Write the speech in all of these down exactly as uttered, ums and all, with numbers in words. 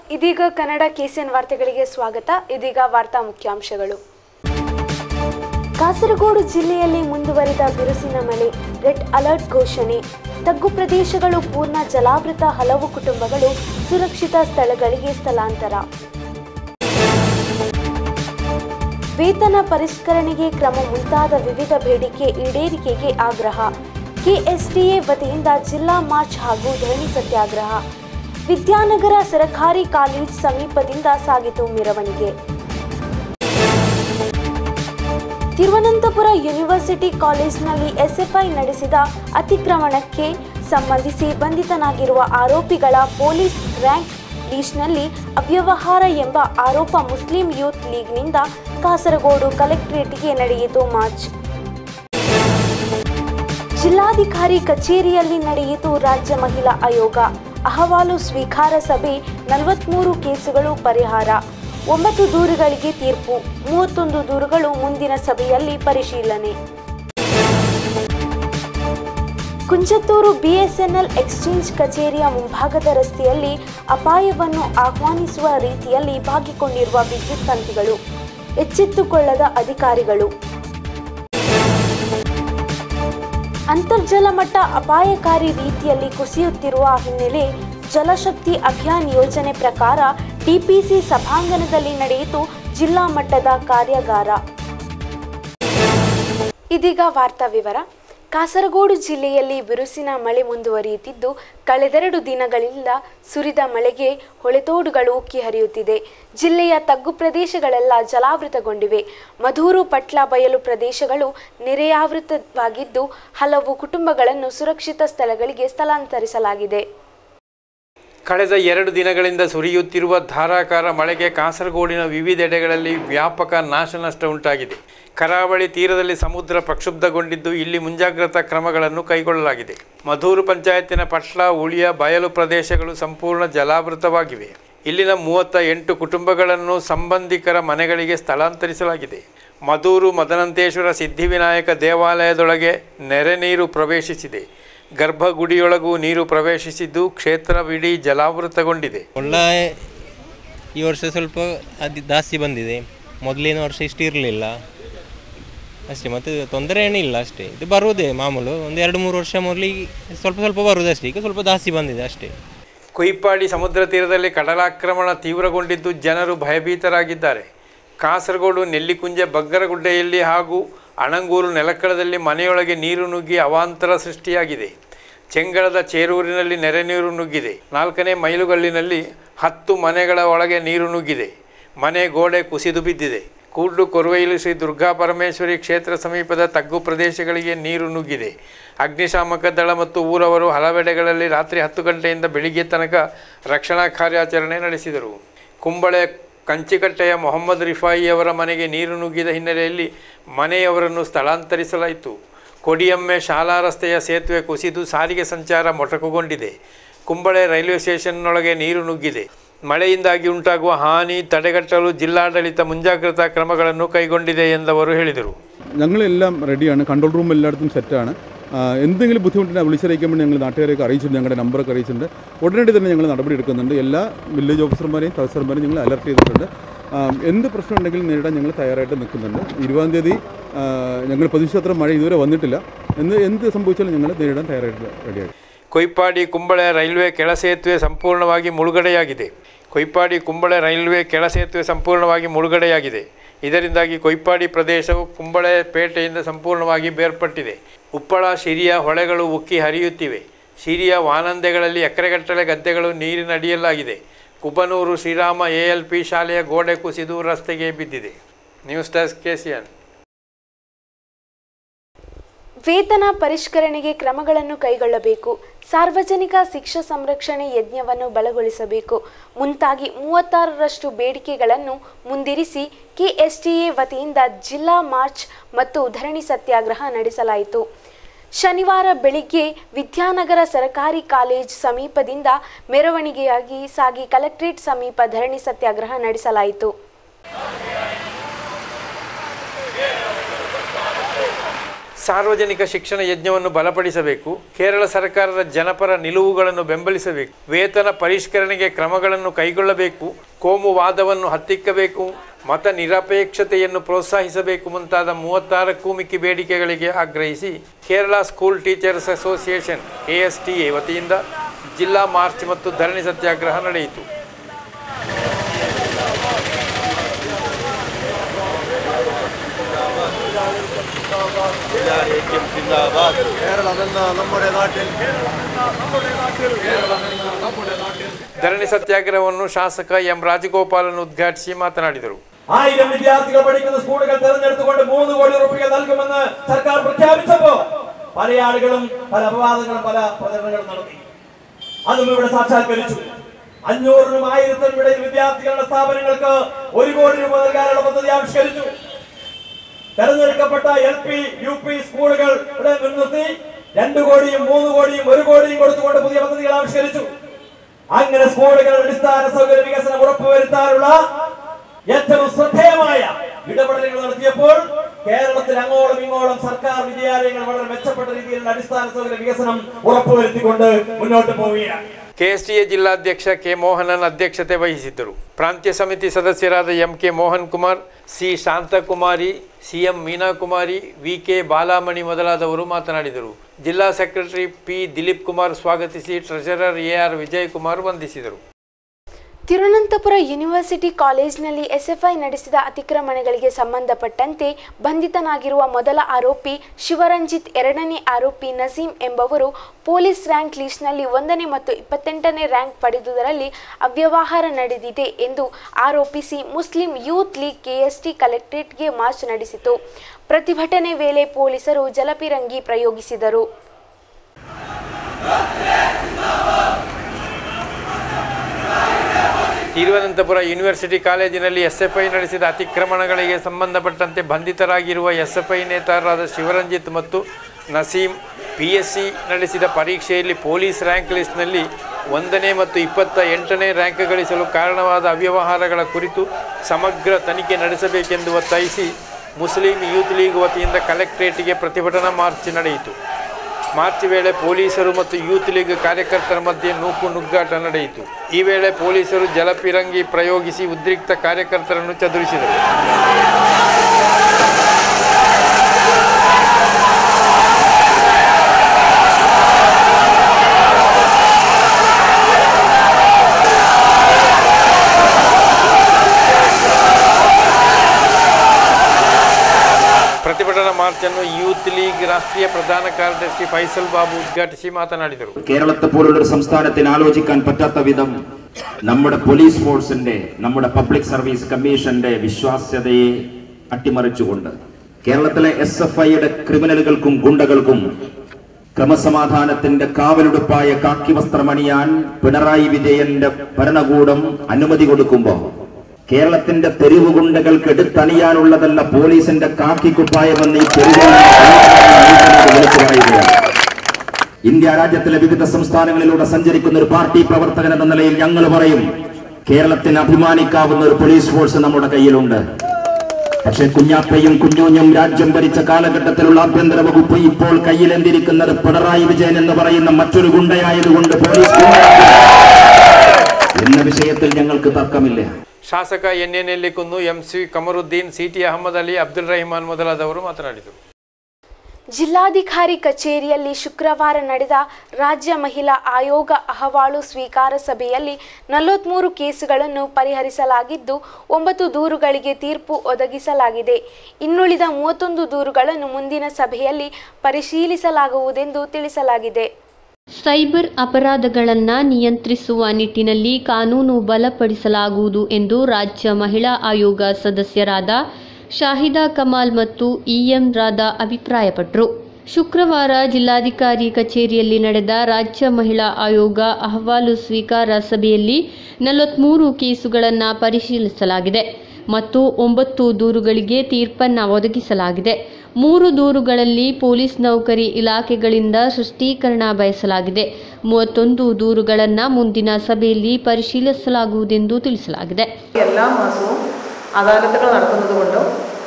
ಇದೀಗ ಕನ್ನಡ ಕೆಸಿಎನ್ ವಾರ್ತೆಗಳಿಗೆ ಸ್ವಾಗತ. ಇದೀಗ ವಾರ್ತಾ ಮುಖ್ಯಾಂಶಗಳು. ಕಾಸರಗೋಡು ಜಿಲ್ಲೆಯಲ್ಲಿ ಮುಂದುವರಿದ ಬಿರುಸಿನ ಮಳೆ, ರೆಡ್ ಅಲರ್ಟ್ ಘೋಷಣೆ. ತಗ್ಗು ಪ್ರದೇಶಗಳು ಪೂರ್ಣ ಜಲಾವೃತ, ಹಲವು ಕುಟುಂಬಗಳು ಸುರಕ್ಷಿತ ಸ್ಥಳಗಳಿಗೆ ಸ್ಥಳಾಂತರ. ವೇತನ ಪರಿಷ್ಕರಣೆಗೆ ಕ್ರಮ ಮುಂತಾದ ವಿವಿಧ ಬೇಡಿಕೆ ಈಡೇರಿಕೆಗೆ ಆಗ್ರಹ. ಕೆಎಸ್ಟಿಎ ವತಿಯಿಂದ ಜಿಲ್ಲಾ ಮಾರ್ಚ್ ಹಾಗೂ ಧರಣಿ ಸತ್ಯಾಗ್ರಹ. ವಿದ್ಯಾನಗರ ಸರಕಾರಿ ಕಾಲೇಜ್ ಸಮೀಪದಿಂದ ಸಾಗಿತು ಮೆರವಣಿಗೆ. ತಿರುವನಂತಪುರ ಯೂನಿವರ್ಸಿಟಿ ಕಾಲೇಜಿನಲ್ಲಿ ಎಸ್ಎಫ್ಐ ನಡೆಸಿದ ಅತಿಕ್ರಮಣಕ್ಕೆ ಸಂಬಂಧಿಸಿ ಬಂಧಿತನಾಗಿರುವ ಆರೋಪಿಗಳ ಪೊಲೀಸ್ ರ್ಯಾಂಕ್ ಲೀಸ್ಟ್ನಲ್ಲಿ ಅವ್ಯವಹಾರ ಎಂಬ ಆರೋಪ ಮುಸ್ಲಿಂ ಯೂತ್ ಲೀಗ್ನಿಂದ ಕಾಸರಗೋಡು ಕಲೆಕ್ಟರೇಟ್ಗೆ ನಡೆಯಿತು ಮಾರ್ಚ್. ಜಿಲ್ಲಾಧಿಕಾರಿ ಕಚೇರಿಯಲ್ಲಿ ನಡೆಯಿತು ರಾಜ್ಯ ಮಹಿಳಾ ಆಯೋಗ ಅಹವಾಲು ಸ್ವೀಕಾರ ಸಭೆ. ನಲವತ್ಮೂರು ಕೇಸುಗಳು ಪರಿಹಾರ, ಒಂಬತ್ತು ದೂರುಗಳಿಗೆ ತೀರ್ಪು, ಮೂವತ್ತೊಂದು ದೂರುಗಳು ಮುಂದಿನ ಸಭೆಯಲ್ಲಿ ಪರಿಶೀಲನೆ. ಕುಂಚತ್ತೂರು ಬಿಎಸ್ಎನ್ಎಲ್ ಎಕ್ಸ್ಚೇಂಜ್ ಕಚೇರಿಯ ಮುಂಭಾಗದ ರಸ್ತೆಯಲ್ಲಿ ಅಪಾಯವನ್ನು ಆಹ್ವಾನಿಸುವ ರೀತಿಯಲ್ಲಿ ಬಾಗಿಕೊಂಡಿರುವ ವಿದ್ಯುತ್ ತಂತಿಗಳು, ಎಚ್ಚೆತ್ತುಕೊಳ್ಳದ ಅಧಿಕಾರಿಗಳು. ಅಂತರ್ಜಲ ಮಟ್ಟ ಅಪಾಯಕಾರಿ ರೀತಿಯಲ್ಲಿ ಕುಸಿಯುತ್ತಿರುವ ಹಿನ್ನೆಲೆ ಜಲಶಕ್ತಿ ಅಭಿಯಾನ್ ಯೋಜನೆ ಪ್ರಕಾರ ಟಿಪಿಸಿ ಸಭಾಂಗಣದಲ್ಲಿ ನಡೆಯಿತು ಜಿಲ್ಲಾ ಮಟ್ಟದ ಕಾರ್ಯಾಗಾರ. ಇದೀಗ ವಾರ್ತಾ ವಿವರ. ಕಾಸರಗೋಡು ಜಿಲ್ಲೆಯಲ್ಲಿ ಬಿರುಸಿನ ಮಳೆ ಮುಂದುವರಿಯುತ್ತಿದ್ದು, ಕಳೆದೆರಡು ದಿನಗಳಿಂದ ಸುರಿದ ಮಳೆಗೆ ಹೊಳೆತೋಡುಗಳು ಉಕ್ಕಿ ಹರಿಯುತ್ತಿದೆ. ಜಿಲ್ಲೆಯ ತಗ್ಗು ಪ್ರದೇಶಗಳೆಲ್ಲ ಜಲಾವೃತಗೊಂಡಿವೆ. ಮಧೂರು, ಪಟ್ಲ, ಬಯಲು ಪ್ರದೇಶಗಳು ನೆರೆಯಾವೃತವಾಗಿದ್ದು, ಹಲವು ಕುಟುಂಬಗಳನ್ನು ಸುರಕ್ಷಿತ ಸ್ಥಳಗಳಿಗೆ ಸ್ಥಳಾಂತರಿಸಲಾಗಿದೆ. ಕಳೆದ ಎರಡು ದಿನಗಳಿಂದ ಸುರಿಯುತ್ತಿರುವ ಧಾರಾಕಾರ ಮಳೆಗೆ ಕಾಸರಗೋಡಿನ ವಿವಿಧೆಡೆಗಳಲ್ಲಿ ವ್ಯಾಪಕ ನಾಶನಷ್ಟ ಉಂಟಾಗಿದೆ. ಕರಾವಳಿ ತೀರದಲ್ಲಿ ಸಮುದ್ರ ಪ್ರಕ್ಷುಬ್ಧಗೊಂಡಿದ್ದು, ಇಲ್ಲಿ ಮುಂಜಾಗ್ರತಾ ಕ್ರಮಗಳನ್ನು ಕೈಗೊಳ್ಳಲಾಗಿದೆ. ಮಧೂರು ಪಂಚಾಯತಿನ ಪಟ್ಲ, ಉಳಿಯ, ಬಯಲು ಪ್ರದೇಶಗಳು ಸಂಪೂರ್ಣ ಜಲಾವೃತವಾಗಿವೆ. ಇಲ್ಲಿನ ಮೂವತ್ತ ಎಂಟು ಕುಟುಂಬಗಳನ್ನು ಸಂಬಂಧಿಕರ ಮನೆಗಳಿಗೆ ಸ್ಥಳಾಂತರಿಸಲಾಗಿದೆ. ಮಧೂರು ಮದನಂತೇಶ್ವರ ಸಿದ್ಧಿವಿನಾಯಕ ದೇವಾಲಯದೊಳಗೆ ನೆರೆ ನೀರು ಪ್ರವೇಶಿಸಿದೆ. ಗರ್ಭಗುಡಿಯೊಳಗೂ ನೀರು ಪ್ರವೇಶಿಸಿದ್ದು, ಕ್ಷೇತ್ರವಿಡೀ ಜಲಾವೃತಗೊಂಡಿದೆ. ಒಳ್ಳೆ ಈ ವರ್ಷ ಸ್ವಲ್ಪ ಅದು ಜಾಸ್ತಿ ಬಂದಿದೆ. ಮೊದಲಿನ ವರ್ಷ ಇಷ್ಟು ಇರಲಿಲ್ಲ ಅಷ್ಟೇ, ಮತ್ತು ತೊಂದರೆ ಏನಿಲ್ಲ ಅಷ್ಟೇ. ಇದು ಬರುವುದೇ ಮಾಮೂಲು. ಒಂದು ಎರಡು ಮೂರು ವರ್ಷ ಮೊದಲಿಗೆ ಸ್ವಲ್ಪ ಸ್ವಲ್ಪ ಬರುವುದು ಅಷ್ಟೇ. ಈಗ ಸ್ವಲ್ಪ ಜಾಸ್ತಿ ಬಂದಿದೆ ಅಷ್ಟೇ. ಕೊಯ್ಪಾಡಿ ಸಮುದ್ರ ತೀರದಲ್ಲಿ ಕಡಲಾಕ್ರಮಣ ತೀವ್ರಗೊಂಡಿದ್ದು, ಜನರು ಭಯಭೀತರಾಗಿದ್ದಾರೆ. ಕಾಸರಗೋಡು ನೆಲ್ಲಿಕುಂಜೆ ಬಗ್ಗರಗುಡ್ಡೆಯಲ್ಲಿ ಹಾಗೂ ಅಣಂಗೂರು ನೆಲಕ್ಕಳದಲ್ಲಿ ಮನೆಯೊಳಗೆ ನೀರು ನುಗ್ಗಿ ಅವಾಂತರ ಸೃಷ್ಟಿಯಾಗಿದೆ. ಚೆಂಗಳದ ಚೇರೂರಿನಲ್ಲಿ ನೆರೆ ನೀರು ನುಗ್ಗಿದೆ. ನಾಲ್ಕನೇ ಮೈಲುಗಲ್ಲಿನಲ್ಲಿ ಹತ್ತು ಮನೆಗಳ ಒಳಗೆ ನೀರು ನುಗ್ಗಿದೆ. ಮನೆ ಗೋಡೆ ಕುಸಿದು ಬಿದ್ದಿದೆ. ಕೂಡ್ಲು ಕೊರುವೈಲು ಶ್ರೀ ದುರ್ಗಾ ಪರಮೇಶ್ವರಿ ಕ್ಷೇತ್ರ ಸಮೀಪದ ತಗ್ಗು ಪ್ರದೇಶಗಳಿಗೆ ನೀರು ನುಗ್ಗಿದೆ. ಅಗ್ನಿಶಾಮಕ ದಳ ಮತ್ತು ಊರವರು ಹಲವೆಡೆಗಳಲ್ಲಿ ರಾತ್ರಿ ಹತ್ತು ಗಂಟೆಯಿಂದ ಬೆಳಿಗ್ಗೆ ತನಕ ರಕ್ಷಣಾ ಕಾರ್ಯಾಚರಣೆ ನಡೆಸಿದರು. ಕುಂಬಳೆ ಕಂಚಿಕಟ್ಟೆಯ ಮೊಹಮ್ಮದ್ ರಿಫಾಯಿಯವರ ಮನೆಗೆ ನೀರು ನುಗ್ಗಿದ ಹಿನ್ನೆಲೆಯಲ್ಲಿ ಮನೆಯವರನ್ನು ಸ್ಥಳಾಂತರಿಸಲಾಯಿತು. ಕೊಡಿಯಮ್ಮೆ ಶಾಲಾ ರಸ್ತೆಯ ಸೇತುವೆ ಕುಸಿದು ಸಾರಿಗೆ ಸಂಚಾರ ಮೊಟಕುಗೊಂಡಿದೆ. ಕುಂಬಳೆ ರೈಲ್ವೆ ಸ್ಟೇಷನ್ನೊಳಗೆ ನೀರು ನುಗ್ಗಿದೆ. ಮಳೆಯಿಂದಾಗಿ ಉಂಟಾಗುವ ಹಾನಿ തടകട്ടಲು ജില്ലാഡളിത മുൻജാഗ്രതാ ക്രമಗಳನ್ನು കൈಗೊಂಡಿದೆ ಎಂದವರು ಹೇಳಿದರು. ഞങ്ങളെല്ലാം റെഡിയാണ്. കൺട്രോൾ റൂം എല്ലായിടത്തും സെറ്റാണ്. എന്തെങ്കിലും ബുദ്ധിമുട്ടിനെ വിളിച്ചറിയിക്കാൻ വേണ്ടി ഞങ്ങൾ നാട്ടുകാരെയൊക്കെ അറിയിച്ചിട്ടുണ്ട്. ഞങ്ങളുടെ നമ്പറൊക്കെ അറിയിച്ചിട്ടുണ്ട്. ഉടനടി തന്നെ ഞങ്ങൾ നടപടി എടുക്കുന്നുണ്ട്. എല്ലാ വില്ലേജ് ഓഫീസർമാരെയും തഹസിൽദാർമാരെയും ഞങ്ങൾ അലർട്ട് ചെയ്തിട്ടുണ്ട്. എന്ത് പ്രശ്നം ഉണ്ടെങ്കിലും നേരിടാൻ ഞങ്ങൾ തയ്യാറായിട്ട് നിൽക്കുന്നുണ്ട്. ഇരുപതാം തീയതി ഞങ്ങൾ പ്രതീക്ഷിച്ചത്ര മഴ ഇതുവരെ വന്നിട്ടില്ല. എന്ന് എന്ത് സംഭവിച്ചാലും ഞങ്ങൾ നേരിടാൻ തയ്യാറായിട്ട് റെഡിയായി. ಕೊಯ್ಪಾಡಿ ಕುಂಬಳೆ ರೈಲ್ವೆ ಕೆಳಸೇತುವೆ ಸಂಪೂರ್ಣವಾಗಿ ಮುಳುಗಡೆಯಾಗಿದೆ. ಕೊಯ್ಪಾಡಿ ಕುಂಬಳೆ ರೈಲ್ವೆ ಕೆಳಸೇತುವೆ ಸಂಪೂರ್ಣವಾಗಿ ಮುಳುಗಡೆಯಾಗಿದೆ. ಇದರಿಂದಾಗಿ ಕೊಯ್ಪಾಡಿ ಪ್ರದೇಶವು ಕುಂಬಳೆ ಪೇಟೆಯಿಂದ ಸಂಪೂರ್ಣವಾಗಿ ಬೇರ್ಪಟ್ಟಿದೆ. ಉಪ್ಪಳ, ಶಿರಿಯ ಹೊಳೆಗಳು ಉಕ್ಕಿ ಹರಿಯುತ್ತಿವೆ. ಶಿರಿಯ ವಾನಂದೆಗಳಲ್ಲಿ ಎಕರೆಗಟ್ಟಲೆ ಗದ್ದೆಗಳು ನೀರಿನಡಿಯಲಾಗಿದೆ. Kubanur Srirama A L P ಶಾಲೆಯ ಗೋಡೆ ಕುಸಿದು ರಸ್ತೆಗೆ ಬಿದ್ದಿದೆ. News desk KCN. ವೇತನ ಪರಿಷ್ಕರಣೆಗೆ ಕ್ರಮಗಳನ್ನು ಕೈಗೊಳ್ಳಬೇಕು. ಸಾರ್ವಜನಿಕ ಶಿಕ್ಷಾ ಸಂರಕ್ಷಣೆ ಯಜ್ಞವನ್ನು ಬಲಗೊಳಿಸಬೇಕು. ಮುಂತಾಗಿ ಮೂವತ್ತಾರರಷ್ಟು ಬೇಡಿಕೆಗಳನ್ನು ಮುಂದಿರಿಸಿ ಕೆಎಸ್ಟಿಎ ವತಿಯಿಂದ ಜಿಲ್ಲಾ ಮಾರ್ಚ್ ಮತ್ತು ಧರಣಿ ಸತ್ಯಾಗ್ರಹ ನಡೆಸಲಾಯಿತು. ಶನಿವಾರ ಬೆಳಿಗ್ಗೆ ವಿದ್ಯಾನಗರ ಸರಕಾರಿ ಕಾಲೇಜ್ ಸಮೀಪದಿಂದ ಮೆರವಣಿಗೆಯಾಗಿ ಸಾಗಿ ಕಲೆಕ್ಟರೇಟ್ ಸಮೀಪ ಧರಣಿ ಸತ್ಯಾಗ್ರಹ ನಡೆಸಲಾಯಿತು. ಸಾರ್ವಜನಿಕ ಶಿಕ್ಷಣ ಯಜ್ಞವನ್ನು ಬಲಪಡಿಸಬೇಕು. ಕೇರಳ ಸರ್ಕಾರದ ಜನಪರ ನಿಲುವುಗಳನ್ನು ಬೆಂಬಲಿಸಬೇಕು. ವೇತನ ಪರಿಷ್ಕರಣೆಗೆ ಕ್ರಮಗಳನ್ನು ಕೈಗೊಳ್ಳಬೇಕು. ಕೋಮುವಾದವನ್ನು ಹತ್ತಿಕ್ಕಬೇಕು. ಮತ ನಿರಪೇಕ್ಷತೆಯನ್ನು ಪ್ರೋತ್ಸಾಹಿಸಬೇಕು ಮುಂತಾದ ಮೂವತ್ತಾರಕ್ಕೂ ಮಿಕ್ಕಿ ಬೇಡಿಕೆಗಳಿಗೆ ಆಗ್ರಹಿಸಿ Kerala school teachers association K S T A ವತಿಯಿಂದ ಜಿಲ್ಲಾ ಮಾರ್ಚ್ ಮತ್ತು ಧರಣಿ ಸತ್ಯಾಗ್ರಹ ನಡೆಯಿತು. ಧರಣಿ ಸತ್ಯಾಗ್ರಹವನ್ನು ಶಾಸಕ ಎಂ ರಾಜಗೋಪಾಲನ್ ಉದ್ಘಾಟಿಸಿ ಮಾತನಾಡಿದರು. ആയിരം വിദ്യാർത്ഥികൾ പഠിക്കുന്ന സ്കൂളുകൾ തിരഞ്ഞെടുത്തുകൊണ്ട് മൂന്ന് കോടി രൂപ നൽകുമെന്ന് സർക്കാർ പ്രഖ്യാപിച്ചപ്പോൾ പല ആളുകളും പല അപവാദങ്ങളും പല പ്രചരണങ്ങളും നടത്തി. അതും ഇവിടെ സാക്ഷാത്കരിച്ചു. അഞ്ഞൂറിനും ആയിരത്തിനും ഇടയിൽ വിദ്യാർത്ഥികളുടെ സ്ഥാപനങ്ങൾക്ക് ഒരു കോടി രൂപ നൽകാനുള്ള പദ്ധതി ആവിഷ്കരിച്ചു. തെരഞ്ഞെടുക്കപ്പെട്ട എൽ പി യു പി സ്കൂളുകൾ ഇവിടെ മുൻനിർത്തി രണ്ടു കോടിയും മൂന്ന് കോടിയും ഒരു കോടിയും കൊടുത്തുകൊണ്ട് പുതിയ പദ്ധതികൾ ആവിഷ്കരിച്ചു. അങ്ങനെ സ്കൂളുകളുടെ അടിസ്ഥാന സൗകര്യ വികസനം ഉറപ്പുവരുത്താനുള്ള ഏറ്റവും ശ്രദ്ധേയമായ ഇടപെടലുകൾ നടത്തിയപ്പോൾ കേരളത്തിൽ അങ്ങോളം ഇങ്ങോളം സർക്കാർ വിദ്യാലയങ്ങൾ വളരെ മെച്ചപ്പെട്ട രീതിയിലുള്ള അടിസ്ഥാന സൗകര്യ വികസനം ഉറപ്പുവരുത്തിക്കൊണ്ട് മുന്നോട്ട് പോവുകയാണ്. ಕೆ ಎಸ್ ಟಿ ಎ ಜಿಲ್ಲಾಧ್ಯಕ್ಷ ಕೆ ಮೋಹನನ್ ಅಧ್ಯಕ್ಷತೆ ವಹಿಸಿದ್ದರು. ಪ್ರಾಂತ್ಯ ಸಮಿತಿ ಸದಸ್ಯರಾದ M K Mohan Kumar, C Shanthakumari, C M Meenakumari, V K Balamani ಮೊದಲಾದವರು ಮಾತನಾಡಿದರು. ಜಿಲ್ಲಾ ಸೆಕ್ರೆಟರಿ ಪಿ ದಿಲೀಪ್ ಕುಮಾರ್ ಸ್ವಾಗತಿಸಿ treasurer A R Vijay Kumar ವಂದಿಸಿದರು. ತಿರುವನಂತಪುರ ಯೂನಿವರ್ಸಿಟಿ ಕಾಲೇಜಿನಲ್ಲಿ ಎಸ್ಎಫ್ಐ ನಡೆಸಿದ ಅತಿಕ್ರಮಣಗಳಿಗೆ ಸಂಬಂಧಪಟ್ಟಂತೆ ಬಂಧಿತನಾಗಿರುವ ಮೊದಲ ಆರೋಪಿ ಶಿವರಂಜಿತ್, ಎರಡನೇ ಆರೋಪಿ ನಸೀಂ ಎಂಬವರು ಪೊಲೀಸ್ ರ್ಯಾಂಕ್ ಲಿಸ್ಟ್ನಲ್ಲಿ ಒಂದನೇ ಮತ್ತು ಇಪ್ಪತ್ತೆಂಟನೇ ರ್ಯಾಂಕ್ ಪಡೆದುದರಲ್ಲಿ ಅವ್ಯವಹಾರ ನಡೆದಿದೆ ಎಂದು ಆರೋಪಿಸಿ ಮುಸ್ಲಿಂ ಯೂತ್ ಲೀಗ್ ಕೆಎಸ್ಟಿ ಕಲೆಕ್ಟರೇಟ್ಗೆ ಮಾರ್ಚ್ ನಡೆಸಿತು. ಪ್ರತಿಭಟನೆ ವೇಳೆ ಪೊಲೀಸರು ಜಲಪಿರಂಗಿ ಪ್ರಯೋಗಿಸಿದರು. ತಿರುವನಂತಪುರ ಯೂನಿವರ್ಸಿಟಿ ಕಾಲೇಜಿನಲ್ಲಿ ಎಸ್ಎಫ್ಐ ನಡೆಸಿದ ಅತಿಕ್ರಮಣಗಳಿಗೆ ಸಂಬಂಧಪಟ್ಟಂತೆ ಬಂಧಿತರಾಗಿರುವ ಎಸ್ಎಫ್ಐ ನೇತಾರರಾದ ಶಿವರಂಜಿತ್ ಮತ್ತು ನಸೀಂ ಪಿ ಎಸ್ ಸಿ ನಡೆಸಿದ ಪರೀಕ್ಷೆಯಲ್ಲಿ ಪೊಲೀಸ್ ರ್ಯಾಂಕ್ ಲಿಸ್ಟ್ನಲ್ಲಿ ಒಂದನೇ ಮತ್ತು ಇಪ್ಪತ್ತ ಎಂಟನೇ ರ್ಯಾಂಕ್ ಗಳಿಸಲು ಕಾರಣವಾದ ಅವ್ಯವಹಾರಗಳ ಕುರಿತು ಸಮಗ್ರ ತನಿಖೆ ನಡೆಸಬೇಕೆಂದು ಒತ್ತಾಯಿಸಿ ಮುಸ್ಲಿಂ ಯೂತ್ ಲೀಗ್ ವತಿಯಿಂದ ಕಲೆಕ್ಟರೇಟ್ಗೆ ಪ್ರತಿಭಟನಾ ಮಾರ್ಚ್ ನಡೆಯಿತು. ಮಾರ್ಚ್ ವೇಳೆ ಪೊಲೀಸರು ಮತ್ತು ಯೂತ್ ಲೀಗ್ ಕಾರ್ಯಕರ್ತರ ಮಧ್ಯೆ ನೂಕು ನುಗ್ಗಾಟ ನಡೆಯಿತು. ಈ ವೇಳೆ ಪೊಲೀಸರು ಜಲಪಿರಂಗಿ ಪ್ರಯೋಗಿಸಿ ಉದ್ರಿಕ್ತ ಕಾರ್ಯಕರ್ತರನ್ನು ಚದುರಿಸಿದರು. ಪ್ರತಿಭಟನಾ ಮಾರ್ಚ್ ಅನ್ನು ಯೂತ್ ലീഗ് രാഷ്ട്രീയ പ്രധാന കാര്യദർശി ഫൈസൽ ബാബു ഉദ്ഘാടിച്ച് മാതനാടിದರು. കേരളത്തെ പോലുള്ള സംസ്ഥാനത്തിന് ആലോചിക്കാൻ പറ്റാത്ത വിധം നമ്മുടെ പോലീസ് ഫോഴ്സിന്റെ, നമ്മുടെ പബ്ലിക് സർവീസ് കമ്മീഷന്റെ വിശ്വാസ്യതയെ അട്ടിമറിച്ചുകൊണ്ട് കേരളത്തിലെ എസ് എഫ് ഐയുടെ ക്രിമിനലുകൾക്കും ഗുണ്ടകൾക്കും ക്രമസമാധാനത്തിന്റെ കാവലുടുപ്പായ കാക്കി വസ്ത്രമണിയാൻ പിണറായി വിജയന്റെ ഭരണകൂടം അനുമതി കൊടുക്കുമ്പോൾ കേരളത്തിന്റെ തെരുവ് ഗുണ്ടകൾക്ക് എടുത്തണിയാനുള്ളതല്ല പോലീസിന്റെ കാക്കിക്കുപ്പായമെന്ന് ഈ തെരുവ് ഇന്ത്യ രാജ്യത്തിലെ വിവിധ സംസ്ഥാനങ്ങളിലൂടെ സഞ്ചരിക്കുന്ന ഒരു പാർട്ടി പ്രവർത്തകൻ എന്ന നിലയിൽ ഞങ്ങൾ പറയും, കേരളത്തിന് അഭിമാനിക്കാവുന്ന ഒരു പോലീസ് ഫോഴ്സ് നമ്മുടെ കയ്യിലുണ്ട്. പക്ഷെ കുഞ്ഞാപ്പയും കുഞ്ഞൂഞ്ഞും രാജ്യം ഭരിച്ച കാലഘട്ടത്തിലുള്ള ആഭ്യന്തര വകുപ്പ് ഇപ്പോൾ കയ്യിലെന്തിരിക്കുന്നത് പിണറായി വിജയൻ എന്ന് പറയുന്ന മറ്റൊരു ഗുണ്ടയായതുകൊണ്ട് പോലീസ് എന്ന വിഷയത്തിൽ ഞങ്ങൾക്ക് തർക്കമില്ല. ಶಾಸಕ N N Nellikunnu, M C Kamaruddin, C T Ahmed Ali, Abdul Rahiman ಮೊದಲಾದವರು ಮಾತನಾಡಿದರು. ಜಿಲ್ಲಾಧಿಕಾರಿ ಕಚೇರಿಯಲ್ಲಿ ಶುಕ್ರವಾರ ನಡೆದ ರಾಜ್ಯ ಮಹಿಳಾ ಆಯೋಗ ಅಹವಾಲು ಸ್ವೀಕಾರ ಸಭೆಯಲ್ಲಿ ನಲವತ್ಮೂರು ಕೇಸುಗಳನ್ನು ಪರಿಹರಿಸಲಾಗಿದ್ದು ಒಂಬತ್ತು ದೂರುಗಳಿಗೆ ತೀರ್ಪು ಒದಗಿಸಲಾಗಿದೆ. ಇನ್ನುಳಿದ ಮೂವತ್ತೊಂದು ದೂರುಗಳನ್ನು ಮುಂದಿನ ಸಭೆಯಲ್ಲಿ ಪರಿಶೀಲಿಸಲಾಗುವುದೆಂದು ತಿಳಿಸಲಾಗಿದೆ. ಸೈಬರ್ ಅಪರಾಧಗಳನ್ನು ನಿಯಂತ್ರಿಸುವ ನಿಟ್ಟಿನಲ್ಲಿ ಕಾನೂನು ಬಲಪಡಿಸಲಾಗುವುದು ಎಂದು ರಾಜ್ಯ ಮಹಿಳಾ ಆಯೋಗ ಸದಸ್ಯರಾದ ಶಾಹಿದಾ ಕಮಾಲ್ ಮತ್ತು ಇ ಎಂ ರಾಧಾ ಅಭಿಪ್ರಾಯಪಟ್ಟರು. ಶುಕ್ರವಾರ ಜಿಲ್ಲಾಧಿಕಾರಿ ಕಚೇರಿಯಲ್ಲಿ ನಡೆದ ರಾಜ್ಯ ಮಹಿಳಾ ಆಯೋಗ ಅಹವಾಲು ಸ್ವೀಕಾರ ಸಭೆಯಲ್ಲಿ ನಲವತ್ತ್ಮೂರು ಕೇಸುಗಳನ್ನು ಪರಿಶೀಲಿಸಲಾಗಿದೆ ಮತ್ತು ಒಂಬತ್ತು ದೂರುಗಳಿಗೆ ತೀರ್ಪನ್ನು ಒದಗಿಸಲಾಗಿದೆ. ಮೂರು ದೂರುಗಳಲ್ಲಿ ಪೊಲೀಸ್ ನೌಕರಿ ಇಲಾಖೆಗಳಿಂದ ಸ್ಪಷ್ಟೀಕರಣ ಬಯಸಲಾಗಿದೆ. ಮೂವತ್ತೊಂದು ದೂರುಗಳನ್ನು ಮುಂದಿನ ಸಭೆಯಲ್ಲಿ ಪರಿಶೀಲಿಸಲಾಗುವುದೆಂದು ತಿಳಿಸಲಾಗಿದೆ. എല്ലാ മാസവും അദാലത്തുകൾ നടത്തുന്നതുകൊണ്ടും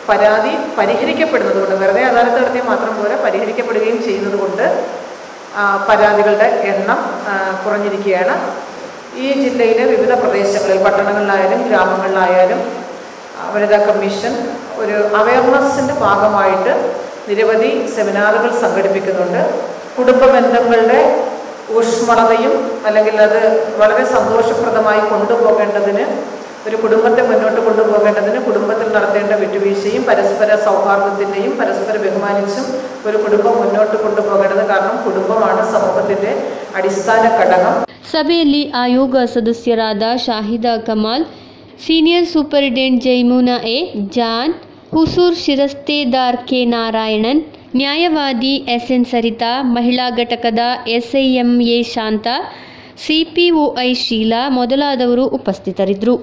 പരാതി പരിഹരിക്കപ്പെടുന്നത് കൊണ്ട്, വെറുതെ അദാലത്ത് നടത്തിയാൽ മാത്രം പോരാ, പരിഹരിക്കപ്പെടുകയും ചെയ്യുന്നത് കൊണ്ട് പരാതികളുടെ എണ്ണം കുറഞ്ഞിരിക്കുകയാണ്. ഈ ജില്ലയിലെ വിവിധ പ്രദേശങ്ങളിൽ, പട്ടണങ്ങളിലായാലും ഗ്രാമങ്ങളിലായാലും വനിതാ കമ്മീഷൻ ഒരു അവയർനെസ്സിൻ്റെ ഭാഗമായിട്ട് നിരവധി സെമിനാറുകൾ സംഘടിപ്പിക്കുന്നുണ്ട്. കുടുംബ ബന്ധങ്ങളുടെ ഊഷ്മളതയും അല്ലെങ്കിൽ അത് വളരെ സന്തോഷപ്രദമായി കൊണ്ടുപോകേണ്ടതിന്, ഒരു കുടുംബത്തെ മുന്നോട്ട് കൊണ്ടുപോകേണ്ടതിന് കുടുംബത്തിൽ നടത്തേണ്ട വിട്ടുവീഴ്ചയും പരസ്പര സൗഹാർദ്ദത്തിൻ്റെയും പരസ്പര ബഹുമാനിച്ചും ഒരു കുടുംബം മുന്നോട്ട് കൊണ്ടുപോകേണ്ടത്. കാരണം കുടുംബമാണ് സമൂഹത്തിൻ്റെ ಅಡಿಸ್ಥಾನ ಘಟಕ. ಸಭೆಯಲ್ಲಿ ಆಯೋಗ ಸದಸ್ಯರಾದ Shahida Kamal, senior superintendent Jaimuna A John, Huzur ಶಿರಸ್ತೇದಾರ್ ಕೆ ನಾರಾಯಣನ್, ನ್ಯಾಯವಾದಿ ಎಸ್ ಎನ್ ಸರಿತಾ, ಮಹಿಳಾ ಘಟಕದ S I M A Shantha, C P O I Sheela ಮೊದಲಾದವರು ಉಪಸ್ಥಿತರಿದ್ದರು.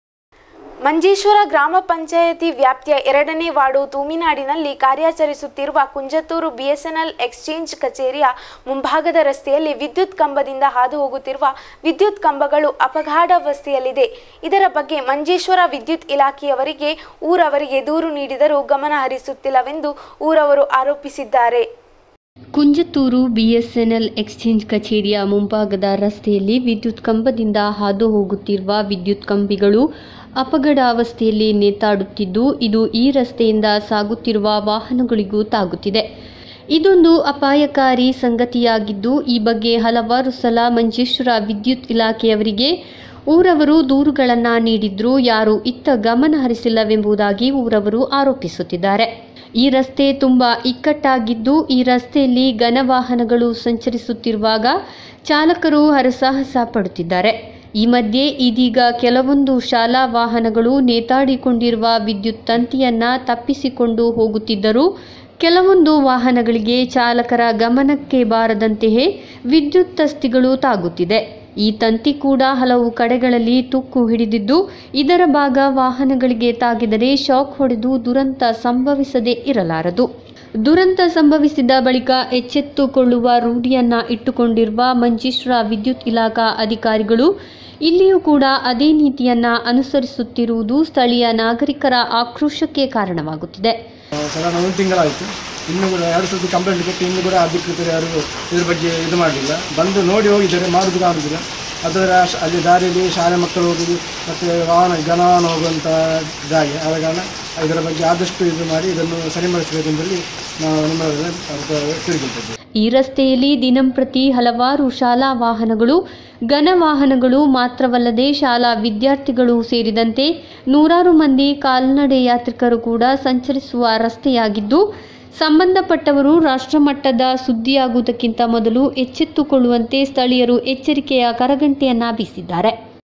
ಮಂಜೇಶ್ವರ ಗ್ರಾಮ ಪಂಚಾಯಿತಿ ವ್ಯಾಪ್ತಿಯ ಎರಡನೇ ವಾರ್ಡು ತೂಮಿನಾಡಿನಲ್ಲಿ ಕಾರ್ಯಾಚರಿಸುತ್ತಿರುವ ಕುಂಜತ್ತೂರು ಬಿಎಸ್ಎನ್ಎಲ್ ಎಕ್ಸ್ಚೇಂಜ್ ಕಚೇರಿಯ ಮುಂಭಾಗದ ರಸ್ತೆಯಲ್ಲಿ ವಿದ್ಯುತ್ ಕಂಬದಿಂದ ಹಾದು ಹೋಗುತ್ತಿರುವ ವಿದ್ಯುತ್ ಕಂಬಗಳು ಅಪಘಾತಾವಸ್ಥೆಯಲ್ಲಿದೆ. ಇದರ ಬಗ್ಗೆ ಮಂಜೇಶ್ವರ ವಿದ್ಯುತ್ ಇಲಾಖೆಯವರಿಗೆ ಊರವರಿಗೆ ದೂರು ನೀಡಿದರೂ ಗಮನ ಹರಿಸುತ್ತಿಲ್ಲವೆಂದು ಊರವರು ಆರೋಪಿಸಿದ್ದಾರೆ. ಕುಂಜತ್ತೂರು ಬಿಎಸ್ಎನ್ಎಲ್ ಎಕ್ಸ್ಚೇಂಜ್ ಕಚೇರಿಯ ಮುಂಭಾಗದ ರಸ್ತೆಯಲ್ಲಿ ವಿದ್ಯುತ್ ಕಂಬದಿಂದ ಹಾದು ಹೋಗುತ್ತಿರುವ ವಿದ್ಯುತ್ ಕಂಬಿಗಳು ಅಪಘಾತಾವಸ್ಥೆಯಲ್ಲಿ ನೇತಾಡುತ್ತಿದ್ದು, ಇದು ಈ ರಸ್ತೆಯಿಂದ ಸಾಗುತ್ತಿರುವ ವಾಹನಗಳಿಗೂ ತಾಗುತ್ತಿದೆ. ಇದೊಂದು ಅಪಾಯಕಾರಿ ಸಂಗತಿಯಾಗಿದ್ದು, ಈ ಬಗ್ಗೆ ಹಲವಾರು ಸಲ ಮಂಜೇಶ್ವರ ವಿದ್ಯುತ್ ಇಲಾಖೆಯವರಿಗೆ ಊರವರು ದೂರುಗಳನ್ನು ನೀಡಿದ್ರೂ ಯಾರೂ ಇತ್ತ ಗಮನ ಹರಿಸಿಲ್ಲವೆಂಬುದಾಗಿ ಊರವರು ಆರೋಪಿಸುತ್ತಿದ್ದಾರೆ. ಈ ರಸ್ತೆ ತುಂಬ ಇಕ್ಕಟ್ಟಾಗಿದ್ದು, ಈ ರಸ್ತೆಯಲ್ಲಿ ಘನ ವಾಹನಗಳು ಸಂಚರಿಸುತ್ತಿರುವಾಗ ಚಾಲಕರು ಹರಸಾಹಸ ಪಡುತ್ತಿದ್ದಾರೆ. ಈ ಮಧ್ಯೆ ಇದೀಗ ಕೆಲವೊಂದು ಶಾಲಾ ವಾಹನಗಳು ನೇತಾಡಿಕೊಂಡಿರುವ ವಿದ್ಯುತ್ ತಂತಿಯನ್ನು ತಪ್ಪಿಸಿಕೊಂಡು ಹೋಗುತ್ತಿದ್ದರೂ ಕೆಲವೊಂದು ವಾಹನಗಳಿಗೆ ಚಾಲಕರ ಗಮನಕ್ಕೆ ಬಾರದಂತೆಯೇ ವಿದ್ಯುತ್ ತಂತಿಗಳು ತಾಗುತ್ತಿದೆ. ಈ ತಂತಿ ಕೂಡ ಹಲವು ಕಡೆಗಳಲ್ಲಿ ತುಕ್ಕು ಹಿಡಿದಿದ್ದು, ಇದರ ಭಾಗ ವಾಹನಗಳಿಗೆ ತಾಗಿದರೆ ಶಾಕ್ ಹೊಡೆದು ದುರಂತ ಸಂಭವಿಸದೇ ಇರಲಾರದು. ದುರಂತ ಸಂಭವಿಸಿದ ಬಳಿಕ ಎಚ್ಚೆತ್ತುಕೊಳ್ಳುವ ರೂಢಿಯನ್ನ ಇಟ್ಟುಕೊಂಡಿರುವ ಮಂಜೇಶ್ವರ ವಿದ್ಯುತ್ ಇಲಾಖಾ ಅಧಿಕಾರಿಗಳು ಇಲ್ಲಿಯೂ ಕೂಡ ಅದೇ ನೀತಿಯನ್ನ ಅನುಸರಿಸುತ್ತಿರುವುದು ಸ್ಥಳೀಯ ನಾಗರಿಕರ ಆಕ್ರೋಶಕ್ಕೆ ಕಾರಣವಾಗುತ್ತಿದೆ. ಒಂದು ತಿಂಗಳಾಯಿತು, ಇನ್ನೂ ಕೂಡ ಎರಡು ಸತಿ ಕಂಪ್ಲೇಂಟ್ ಕೊಟ್ಟು ಇನ್ನೂ ಕೂಡ ಅಧಿಕೃತರು ಯಾರು ಇದ್ರ ಬಗ್ಗೆ ಇದು ಮಾಡಲಿಲ್ಲ. ಬಂದು ನೋಡಿ ಹೋಗಿದ್ದಾರೆ, ಮಾಡೋದಕ್ಕೆ ಆಗೋದಿಲ್ಲ. ಅದರ ಅಲ್ಲಿ ದಾರಿಯಲ್ಲಿ ಶಾಲೆ ಮಕ್ಕಳು ಹೋಗುವುದು ಮತ್ತು ವಾಹನ ಘನವಾಹನ ಹೋಗುವಂಥ ಜಾಗ, ಆದ ಕಾರಣ ಇದರ ಬಗ್ಗೆ ಆದಷ್ಟು ಇದು ಮಾಡಿ ಇದನ್ನು ಸರಿಪಡಿಸಬೇಕೆಂಬಲ್ಲಿ ನಾವು ನಿಮ್ಮ ತಿರುಗಿದ್ದೇವೆ. ಈ ರಸ್ತೆಯಲ್ಲಿ ದಿನಂಪ್ರತಿ ಹಲವಾರು ಶಾಲಾ ವಾಹನಗಳು, ಘನ ವಾಹನಗಳು ಮಾತ್ರವಲ್ಲದೆ ಶಾಲಾ ವಿದ್ಯಾರ್ಥಿಗಳು ಸೇರಿದಂತೆ ನೂರಾರು ಮಂದಿ ಕಾಲ್ನಡೆ ಯಾತ್ರಿಕರು ಕೂಡ ಸಂಚರಿಸುವ ರಸ್ತೆಯಾಗಿದ್ದು, ಸಂಬಂಧಪಟ್ಟವರು ರಾಷ್ಟ್ರಮಟ್ಟದ ಸುದ್ದಿಯಾಗುವುದಕ್ಕಿಂತ ಮೊದಲು ಎಚ್ಚೆತ್ತುಕೊಳ್ಳುವಂತೆ ಸ್ಥಳೀಯರು ಎಚ್ಚರಿಕೆಯ ಕರಗಂಟೆಯನ್ನ ಬೀಸಿದ್ದಾರೆ.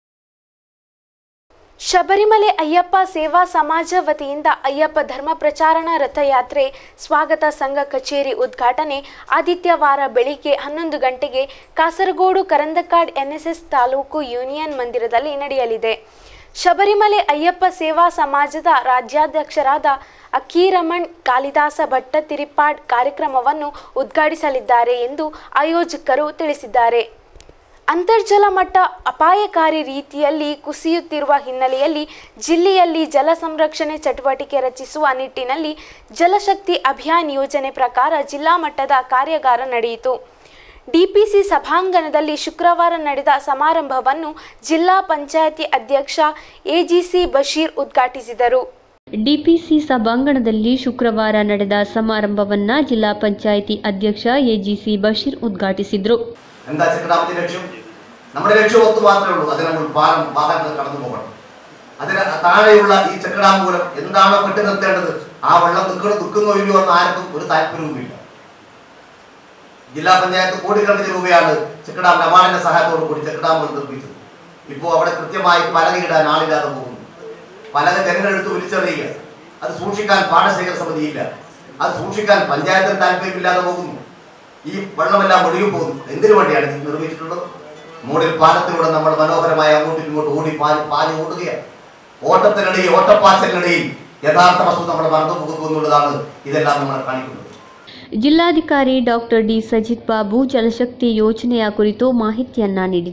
ಶಬರಿಮಲೆ ಅಯ್ಯಪ್ಪ ಸೇವಾ ಸಮಾಜ ವತಿಯಿಂದ ಅಯ್ಯಪ್ಪ ಧರ್ಮ ಪ್ರಚಾರಣಾ ರಥಯಾತ್ರೆ ಸ್ವಾಗತ ಸಂಘ ಕಚೇರಿ ಉದ್ಘಾಟನೆ ಆದಿತ್ಯವಾರ ಬೆಳಿಗ್ಗೆ ಹನ್ನೊಂದು ಗಂಟೆಗೆ ಕಾಸರಗೋಡು ಕರಂದಕಾಡ್ ಎನ್ಎಸ್ಎಸ್ ತಾಲೂಕು ಯೂನಿಯನ್ ಮಂದಿರದಲ್ಲಿ ನಡೆಯಲಿದೆ. ಶಬರಿಮಲೆ ಅಯ್ಯಪ್ಪ ಸೇವಾ ಸಮಾಜದ ರಾಜ್ಯಾಧ್ಯಕ್ಷರಾದ ಅಕ್ಕೀರಮಣ್ ಕಾಳಿದಾಸ ಭಟ್ಟ ತಿರಿಪಾಡ್ ಕಾರ್ಯಕ್ರಮವನ್ನು ಉದ್ಘಾಟಿಸಲಿದ್ದಾರೆ ಎಂದು ಆಯೋಜಕರು ತಿಳಿಸಿದ್ದಾರೆ. ಅಂತರ್ಜಲ ಮಟ್ಟ ಅಪಾಯಕಾರಿ ರೀತಿಯಲ್ಲಿ ಕುಸಿಯುತ್ತಿರುವ ಹಿನ್ನೆಲೆಯಲ್ಲಿ ಜಿಲ್ಲೆಯಲ್ಲಿ ಜಲ ಸಂರಕ್ಷಣೆ ಚಟುವಟಿಕೆ ರಚಿಸುವ ನಿಟ್ಟಿನಲ್ಲಿ ಜಲಶಕ್ತಿ ಅಭಿಯಾನ್ ಯೋಜನೆ ಪ್ರಕಾರ ಜಿಲ್ಲಾ ಮಟ್ಟದ ಕಾರ್ಯಾಗಾರ ನಡೆಯಿತು. ಡಿಪಿಸಿ ಸಭಾಂಗಣದಲ್ಲಿ ಶುಕ್ರವಾರ ನಡೆದ ಸಮಾರಂಭವನ್ನು ಜಿಲ್ಲಾ ಪಂಚಾಯಿತಿ ಅಧ್ಯಕ್ಷ ಎಜಿಸಿ ಬಶೀರ್ ಉದ್ಘಾಟಿಸಿದರು. ಡಿಪಿಸಿ ಸಭಾಂಗಣದಲ್ಲಿ ಶುಕ್ರವಾರ ನಡೆದ ಸಮಾರಂಭವನ್ನು ಜಿಲ್ಲಾ ಪಂಚಾಯಿತಿ ಅಧ್ಯಕ್ಷ ಎಜಿಸಿ ಬಶೀರ್ ಉದ್ಘಾಟಿಸಿದರು. എന്താ ചെക്കടാമത്തിന്റെ ലക്ഷ്യം? നമ്മുടെ ലക്ഷ്യം ഒത്തു മാത്രമേ ഉള്ളൂ, അതിന് നമ്മൾ പാലം വാഹനങ്ങൾ കടന്നു പോകണം. അതിന് താഴെയുള്ള ഈ ചെക്കടാം മൂലം എന്താണോ കെട്ടി നിർത്തേണ്ടത് ആ വെള്ളം നിൽക്കണം, നിൽക്കുന്നോ ഇല്ലയോ എന്ന് ആർക്കും ഒരു താല്പര്യവുമില്ല. ജില്ലാ പഞ്ചായത്ത് കോടിക്കണക്കിന് രൂപയാണ് ചെക്കടാം നബാർഡിന്റെ സഹായത്തോടു കൂടി ചെക്കടാം നിർമ്മിച്ചത്. ഇപ്പോൾ അവിടെ കൃത്യമായി പലകയിടാൻ ആളില്ലാതെ പോകുന്നു. പലക ജനങ്ങളെടുത്ത് വിളിച്ചറിയുക, അത് സൂക്ഷിക്കാൻ പാടശേഖര സമിതിയില്ല, അത് സൂക്ഷിക്കാൻ പഞ്ചായത്തിന് താല്പര്യമില്ലാതെ പോകുന്നു. ഈ വെള്ളമെല്ലാം ഒഴുകി പോകുന്നു. എന്തിനു വേണ്ടിയാണ് ഇത് നിർമ്മിച്ചിട്ടുള്ളത്? മൂടിൽ പാലത്തിലൂടെ നമ്മൾ മനോഹരമായി അങ്ങോട്ടും ഇങ്ങോട്ടും ഓടി പാല് പാല് ഓടുകയാണ്. ഓട്ടത്തിനിടയിൽ ഓട്ടപ്പാച്ചലിനിടയിൽ യഥാർത്ഥ വസ്തു നമ്മൾ മറന്നു പോകുന്നു എന്നുള്ളതാണ് ഇതെല്ലാം നമ്മളെ കാണിക്കുന്നത്. ಜಿಲ್ಲಾಧಿಕಾರಿ ಡಾಕ್ಟರ್ ಡಿ ಸಜಿತ್ ಬಾಬು ಜಲಶಕ್ತಿ ಯೋಜನೆಯ ಕುರಿತು ಮಾಹಿತಿಯನ್ನ ನೀಡಿದರು.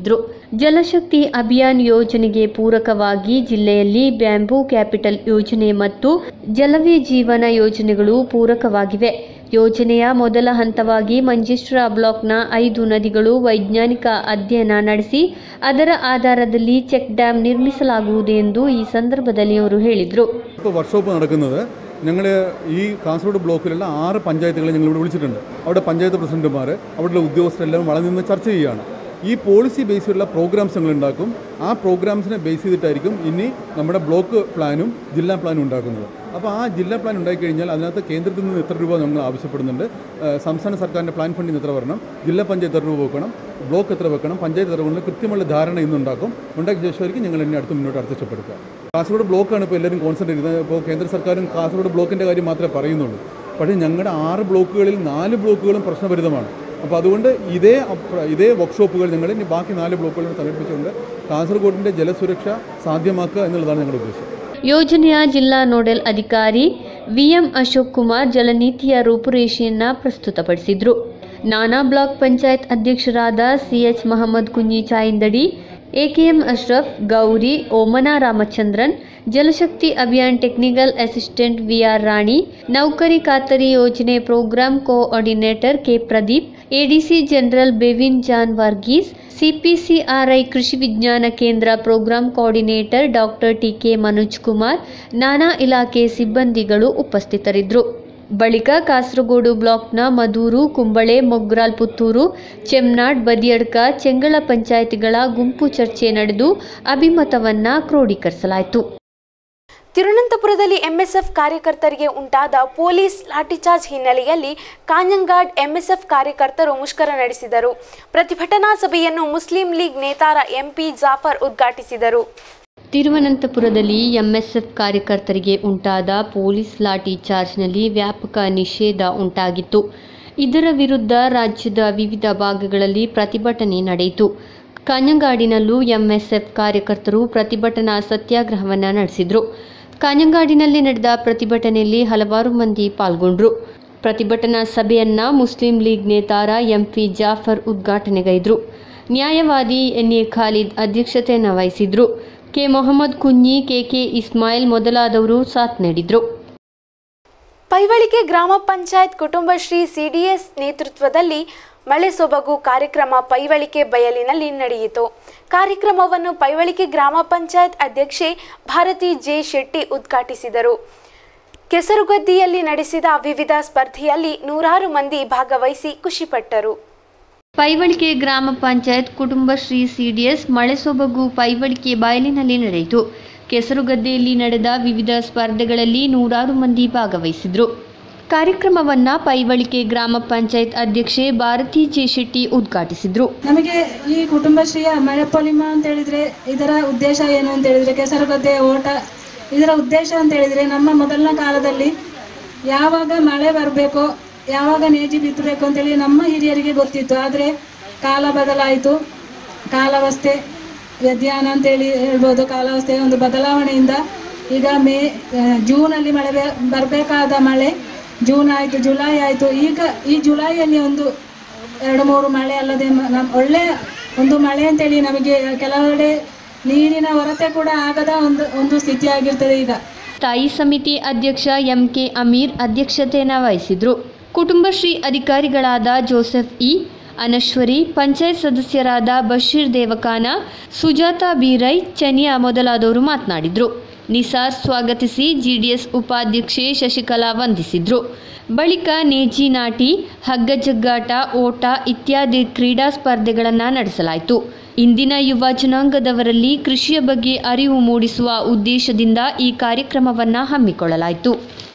ಜಲಶಕ್ತಿ ಅಭಿಯಾನ್ ಯೋಜನೆಗೆ ಪೂರಕವಾಗಿ ಜಿಲ್ಲೆಯಲ್ಲಿ ಬ್ಯಾಂಬೂ ಕ್ಯಾಪಿಟಲ್ ಯೋಜನೆ ಮತ್ತು ಜಲವೇ ಜೀವನ ಯೋಜನೆಗಳು ಪೂರಕವಾಗಿವೆ. ಯೋಜನೆಯ ಮೊದಲ ಹಂತವಾಗಿ ಮಂಜೇಶ್ವರ ಬ್ಲಾಕ್ನ ಐದು ನದಿಗಳು ವೈಜ್ಞಾನಿಕ ಅಧ್ಯಯನ ನಡೆಸಿ ಅದರ ಆಧಾರದಲ್ಲಿ ಚೆಕ್ ಡ್ಯಾಂ ನಿರ್ಮಿಸಲಾಗುವುದು ಎಂದು ಈ ಸಂದರ್ಭದಲ್ಲಿ ಅವರು ಹೇಳಿದರು. വർക്ക്ഷോപ്പ് നടക്കുന്നത് ഞങ്ങൾ ഈ കാസർഗോഡ് ബ്ലോക്കിലുള്ള ആറ് പഞ്ചായത്തുകളെ ഞങ്ങൾ ഇവിടെ വിളിച്ചിട്ടുണ്ട്. അവിടെ പഞ്ചായത്ത് പ്രസിഡന്റുമാർ അവിടെയുള്ള ഉദ്യോഗസ്ഥരെല്ലാം വളരെ നിന്ന് ചർച്ച ചെയ്യുകയാണ്. ഈ പോളിസി ബേസ് ചെയ്തുള്ള പ്രോഗ്രാംസ് ഞങ്ങൾ ഉണ്ടാക്കും. ആ പ്രോഗ്രാംസിനെ ബേസ് ചെയ്തിട്ടായിരിക്കും ഇനി നമ്മുടെ ബ്ലോക്ക് പ്ലാനും ജില്ലാ പ്ലാനും ഉണ്ടാക്കുന്നത്. അപ്പോൾ ആ ജില്ലാ പ്ലാൻ ഉണ്ടായിക്കഴിഞ്ഞാൽ അതിനകത്ത് കേന്ദ്രത്തിൽ നിന്ന് എത്ര രൂപ നമ്മൾ ആവശ്യപ്പെടുന്നുണ്ട്, സംസ്ഥാന സർക്കാരിൻ്റെ പ്ലാൻ ഫണ്ടിൽ നിന്ന് എത്ര വരണം, ജില്ലാ പഞ്ചായത്ത് എത്ര രൂപ വെക്കണം, ബ്ലോക്ക് എത്ര വെക്കണം, പഞ്ചായത്ത് എത്ര വെക്കണം, കൃത്യമുള്ള ധാരണ ഇന്നുണ്ടാക്കും. ഉണ്ടാക്കിയ ശേഷമായിരിക്കും ഞങ്ങൾ എന്നെ അടുത്ത് മുന്നോട്ട് അർത്ഥപ്പെടുത്തുക. കാസർഗോഡ് ബ്ലോക്കാണ് ഇപ്പോൾ എല്ലാവരും കോൺസെൻട്രേറ്റ് ചെയ്യുന്നത്. ഇപ്പോൾ കേന്ദ്ര സർക്കാരും കാസർഗോഡ് ബ്ലോക്കിൻ്റെ കാര്യം മാത്രമേ പറയുന്നുള്ളൂ. പക്ഷേ ഞങ്ങളുടെ ആറ് ബ്ലോക്കുകളിൽ നാല് ബ്ലോക്കുകളും പ്രശ്നഭരിതമാണ്. അപ്പോൾ അതുകൊണ്ട് ഇതേ ഇതേ വർക്ക്ഷോപ്പുകൾ ഞങ്ങൾ ഇനി ബാക്കി നാല് ബ്ലോക്കുകളിൽ സമർപ്പിച്ചുകൊണ്ട് കാസർഗോഡിൻ്റെ ജലസുരക്ഷ സാധ്യമാക്കുക എന്നുള്ളതാണ് ഞങ്ങളുടെ ഉദ്ദേശം. ಯೋಜನೆಯ ಜಿಲ್ಲಾ ನೋಡೆಲ್ ಅಧಿಕಾರಿ ವಿಎಂ ಅಶೋಕ್ ಕುಮಾರ್ ಜಲನೀತಿಯ ರೂಪುರೇಷೆಯನ್ನು ಪ್ರಸ್ತುತಪಡಿಸಿದರು. ನಾನಾ ಬ್ಲಾಕ್ ಪಂಚಾಯತ್ ಅಧ್ಯಕ್ಷರಾದ ಸಿಎಚ್ ಮಹಮ್ಮದ್ ಕುഞ്ഞി ಚಾಯಿಂದಡಿ, AKM Ashraf, Gowri, Omana Ramachandran, Jal Shakti Abhiyan technical assistant VR Rani, ನೌಕರಿ ಖಾತರಿ ಯೋಜನೆ programme coordinator K Pradeep, ADC general Bevin John Varghese, CPCRI Krishi Vigyan Kendra programme coordinator doctor TK Manoj Kumar, ನಾನಾ ಇಲಾಖೆ ಸಿಬ್ಬಂದಿಗಳು ಉಪಸ್ಥಿತರಿದ್ದರು. ಬಳಿಕ ಕಾಸರಗೋಡು ಬ್ಲಾಕ್ನ ಮದೂರು, ಕುಂಬಳೆ, ಮೊಗ್ರಾಲ್, ಪುತ್ತೂರು, ಚೆಮ್ನಾಡ್, ಬದಿಯಡ್ಕ, ಚೆಂಗಳ ಪಂಚಾಯಿತಿಗಳ ಗುಂಪು ಚರ್ಚೆ ನಡೆದು ಅಭಿಮತವನ್ನು ಕ್ರೋಢೀಕರಿಸಲಾಯಿತು. ತಿರುವನಂತಪುರದಲ್ಲಿ ಎಂಎಸ್ಎಫ್ ಕಾರ್ಯಕರ್ತರಿಗೆ ಉಂಟಾದ ಪೊಲೀಸ್ ಲಾಠಿಚಾರ್ಜ್ ಹಿನ್ನೆಲೆಯಲ್ಲಿ ಕಾಂಜಂಗಾಡ್ ಎಂಎಸ್ಎಫ್ ಕಾರ್ಯಕರ್ತರು ಮುಷ್ಕರ ನಡೆಸಿದರು. ಪ್ರತಿಭಟನಾ ಸಭೆಯನ್ನು ಮುಸ್ಲಿಂ ಲೀಗ್ ನೇತಾರ ಎಂಪಿ ಜಾಫರ್ ಉದ್ಘಾಟಿಸಿದರು. ತಿರುವನಂತಪುರದಲ್ಲಿ ಎಂಎಸ್ಎಫ್ ಕಾರ್ಯಕರ್ತರಿಗೆ ಉಂಟಾದ ಪೊಲೀಸ್ ಲಾಠಿ ಚಾರ್ಜ್ನಲ್ಲಿ ವ್ಯಾಪಕ ನಿಷೇಧ ಉಂಟಾಗಿತ್ತು. ಇದರ ವಿರುದ್ಧ ರಾಜ್ಯದ ವಿವಿಧ ಭಾಗಗಳಲ್ಲಿ ಪ್ರತಿಭಟನೆ ನಡೆಯಿತು. ಕಾಂಜಂಗಾಡಿನಲ್ಲೂ ಎಂಎಸ್ಎಫ್ ಕಾರ್ಯಕರ್ತರು ಪ್ರತಿಭಟನಾ ಸತ್ಯಾಗ್ರಹವನ್ನು ನಡೆಸಿದರು. ಕಾಂಜಂಗಾಡಿನಲ್ಲಿ ನಡೆದ ಪ್ರತಿಭಟನೆಯಲ್ಲಿ ಹಲವಾರು ಮಂದಿ ಪಾಲ್ಗೊಂಡರು. ಪ್ರತಿಭಟನಾ ಸಭೆಯನ್ನು ಮುಸ್ಲಿಂ ಲೀಗ್ ನೇತಾರ ಎಂಪಿ ಜಾಫರ್ ಉದ್ಘಾಟನೆಗೈದರು. ನ್ಯಾಯವಾದಿ ಎನ್ ಎ ಖಾಲಿದ್ ಅಧ್ಯಕ್ಷತೆಯನ್ನು ವಹಿಸಿದರು. ಕೆ ಮೊಹಮ್ಮದ್ ಕುഞ്ഞി, ಕೆಕೆ ಇಸ್ಮಾಯಿಲ್ ಮೊದಲಾದವರು ಸಾಥ್ ನೀಡಿದರು. ಪೈವಳಿಕೆ ಗ್ರಾಮ ಪಂಚಾಯತ್ ಕುಟುಂಬಶ್ರೀ ಸಿಡಿಎಸ್ ನೇತೃತ್ವದಲ್ಲಿ ಮಳೆ ಸೊಬಗು ಕಾರ್ಯಕ್ರಮ ಪೈವಳಿಕೆ ಬಯಲಿನಲ್ಲಿ ನಡೆಯಿತು. ಕಾರ್ಯಕ್ರಮವನ್ನು ಪೈವಳಿಕೆ ಗ್ರಾಮ ಪಂಚಾಯತ್ ಅಧ್ಯಕ್ಷೆ ಭಾರತಿ ಜೆ ಶೆಟ್ಟಿ ಉದ್ಘಾಟಿಸಿದರು. ಕೆಸರುಗದ್ದಿಯಲ್ಲಿ ನಡೆಸಿದ ವಿವಿಧ ಸ್ಪರ್ಧೆಯಲ್ಲಿ ನೂರಾರು ಮಂದಿ ಭಾಗವಹಿಸಿ ಖುಷಿಪಟ್ಟರು. ಪೈವಳಿಕೆ ಗ್ರಾಮ ಪಂಚಾಯತ್ ಕುಟುಂಬಶ್ರೀ ಸಿಡಿಎಸ್ ಮಳೆ ಸೊಬಗು ಪೈವಳಿಕೆ ಬಯಲಿನಲ್ಲಿ ನಡೆಯಿತು. ಕೆಸರುಗದ್ದೆಯಲ್ಲಿ ನಡೆದ ವಿವಿಧ ಸ್ಪರ್ಧೆಗಳಲ್ಲಿ ನೂರಾರು ಮಂದಿ ಭಾಗವಹಿಸಿದರು. ಕಾರ್ಯಕ್ರಮವನ್ನು ಪೈವಳಿಕೆ ಗ್ರಾಮ ಪಂಚಾಯತ್ ಅಧ್ಯಕ್ಷೆ ಭಾರತಿ ಜೆ ಶೆಟ್ಟಿ ಉದ್ಘಾಟಿಸಿದರು. ನಮಗೆ ಈ ಕುಟುಂಬಶ್ರೀಯ ಮಳೆ ಪೊಲಿಮಾ ಅಂತ ಹೇಳಿದರೆ ಇದರ ಉದ್ದೇಶ ಏನು ಅಂತ ಹೇಳಿದರೆ, ಕೆಸರುಗದ್ದೆ ಓಟ ಇದರ ಉದ್ದೇಶ ಅಂತ ಹೇಳಿದರೆ, ನಮ್ಮ ಮೊದಲನ ಕಾಲದಲ್ಲಿ ಯಾವಾಗ ಮಳೆ ಬರಬೇಕೋ, ಯಾವಾಗ ನೇಜಿ ಬಿತ್ತಬೇಕು ಅಂತೇಳಿ ನಮ್ಮ ಹಿರಿಯರಿಗೆ ಗೊತ್ತಿತ್ತು. ಆದರೆ ಕಾಲ ಬದಲಾಯಿತು. ಕಾಲಾವಸ್ಥೆ ವ್ಯದ್ಯಾನ ಅಂತೇಳಿ ಹೇಳ್ಬೋದು. ಕಾಲಾವಸ್ಥೆ ಒಂದು ಬದಲಾವಣೆಯಿಂದ ಈಗ ಮೇ ಜೂನಲ್ಲಿ ಮಳೆ ಬರಬೇಕಾದ ಮಳೆ ಜೂನ್ ಆಯಿತು, ಜುಲೈ ಆಯಿತು. ಈಗ ಈ ಜುಲೈಯಲ್ಲಿ ಒಂದು ಎರಡು ಮೂರು ಮಳೆ ಅಲ್ಲದೆ ನಮ್ಮ ಒಳ್ಳೆಯ ಒಂದು ಮಳೆ ಅಂತೇಳಿ ನಮಗೆ ಕೆಲವೆಡೆ ನೀರಿನ ಹೊರತೆ ಕೂಡ ಆಗದ ಒಂದು ಒಂದು ಸ್ಥಿತಿ ಆಗಿರ್ತದೆ. ಈಗ ಸ್ಥಾಯಿ ಸಮಿತಿ ಅಧ್ಯಕ್ಷ ಎಂ ಕೆ ಅಮೀರ್ ಅಧ್ಯಕ್ಷತೆಯನ್ನು ವಹಿಸಿದರು. ಕುಟುಂಬಶ್ರೀ ಅಧಿಕಾರಿಗಳಾದ ಜೋಸೆಫ್ ಇ, ಅನಶ್ವರಿ, ಪಂಚಾಯತ್ ಸದಸ್ಯರಾದ ಬಶೀರ್ ದೇವಕಾನ, ಸುಜಾತಾ ಬೀರೈ, ಚನಿಯಾ ಮೊದಲಾದವರು ಮಾತನಾಡಿದರು. ನಿಸಾರ್ ಸ್ವಾಗತಿಸಿ ಜಿಡಿಎಸ್ ಉಪಾಧ್ಯಕ್ಷೆ ಶಶಿಕಲಾ ವಂದಿಸಿದರು. ಬಳಿಕ ನೇಜಿ ನಾಟಿ, ಹಗ್ಗ ಜಗ್ಗಾಟ, ಓಟ ಇತ್ಯಾದಿ ಕ್ರೀಡಾ ಸ್ಪರ್ಧೆಗಳನ್ನು ನಡೆಸಲಾಯಿತು. ಇಂದಿನ ಯುವ ಜನಾಂಗದವರಲ್ಲಿ ಕೃಷಿಯ ಬಗ್ಗೆ ಅರಿವು ಮೂಡಿಸುವ ಉದ್ದೇಶದಿಂದ ಈ ಕಾರ್ಯಕ್ರಮವನ್ನು ಹಮ್ಮಿಕೊಳ್ಳಲಾಯಿತು.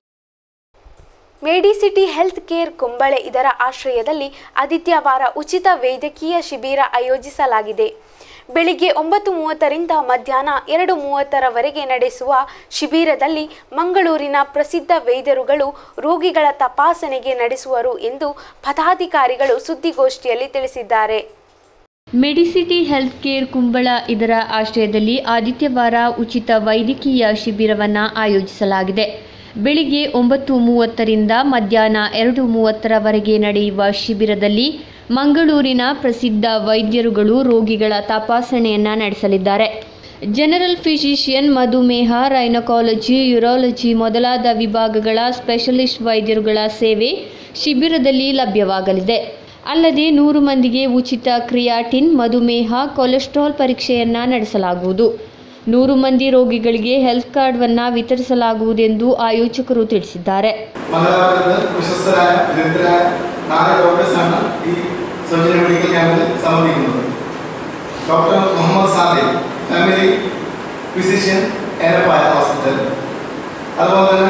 ಮೆಡಿಸಿಟಿ ಹೆಲ್ತ್ ಕೇರ್ ಕುಂಬಳೆ ಇದರ ಆಶ್ರಯದಲ್ಲಿ ಆದಿತ್ಯವಾರ ಉಚಿತ ವೈದ್ಯಕೀಯ ಶಿಬಿರ ಆಯೋಜಿಸಲಾಗಿದೆ. ಬೆಳಿಗ್ಗೆ ಒಂಬತ್ತು ಮೂವತ್ತರಿಂದ ಮಧ್ಯಾಹ್ನ ಎರಡು ಮೂವತ್ತರವರೆಗೆ ನಡೆಸುವ ಶಿಬಿರದಲ್ಲಿ ಮಂಗಳೂರಿನ ಪ್ರಸಿದ್ಧ ವೈದ್ಯರುಗಳು ರೋಗಿಗಳ ತಪಾಸಣೆಗೆ ನಡೆಸುವರು ಎಂದು ಪದಾಧಿಕಾರಿಗಳು ಸುದ್ದಿಗೋಷ್ಠಿಯಲ್ಲಿ ತಿಳಿಸಿದ್ದಾರೆ. ಮೆಡಿಸಿಟಿ ಹೆಲ್ತ್ ಕೇರ್ ಕುಂಬಳ ಇದರ ಆಶ್ರಯದಲ್ಲಿ ಆದಿತ್ಯವಾರ ಉಚಿತ ವೈದ್ಯಕೀಯ ಶಿಬಿರವನ್ನು ಆಯೋಜಿಸಲಾಗಿದೆ. ಬೆಳಿಗ್ಗೆ ಒಂಬತ್ತು ಮೂವತ್ತರಿಂದ ಮಧ್ಯಾಹ್ನ ಎರಡು ಮೂವತ್ತರವರೆಗೆ ನಡೆಯುವ ಶಿಬಿರದಲ್ಲಿ ಮಂಗಳೂರಿನ ಪ್ರಸಿದ್ಧ ವೈದ್ಯರುಗಳು ರೋಗಿಗಳ ತಪಾಸಣೆಯನ್ನು ನಡೆಸಲಿದ್ದಾರೆ. ಜನರಲ್ ಫಿಸಿಷಿಯನ್, ಮಧುಮೇಹ, ರೈನಕಾಲಜಿ, ಯೂರಾಲಜಿ ಮೊದಲಾದ ವಿಭಾಗಗಳ ಸ್ಪೆಷಲಿಸ್ಟ್ ವೈದ್ಯರುಗಳ ಸೇವೆ ಶಿಬಿರದಲ್ಲಿ ಲಭ್ಯವಾಗಲಿದೆ. ಅಲ್ಲದೆ ನೂರು ಮಂದಿಗೆ ಉಚಿತ ಕ್ರಿಯಾಟಿನ್, ಮಧುಮೇಹ, ಕೊಲೆಸ್ಟ್ರಾಲ್ ಪರೀಕ್ಷೆಯನ್ನು ನಡೆಸಲಾಗುವುದು. ನೂರು ಮಂದಿ ರೋಗಿಗಳಿಗೆ ಹೆಲ್ತ್ ಕಾರ್ಡ್ವನ್ನು ವಿತರಿಸಲಾಗುವುದೆಂದು ಆಯೋಜಕರು ತಿಳಿಸಿದ್ದಾರೆ. പ്രശസ്തരായ വിദഗ്ധരായ നാല് ഡോക്ടേഴ്സാണ് ഈ സർജറി മെഡിക്കൽ ക്യാമ്പിൽ സംബന്ധിക്കുന്നത്. Doctor Muhammad Sadiq, family physician, എരപ്പായ ഹോസ്പിറ്റൽ. അതുപോലെ തന്നെ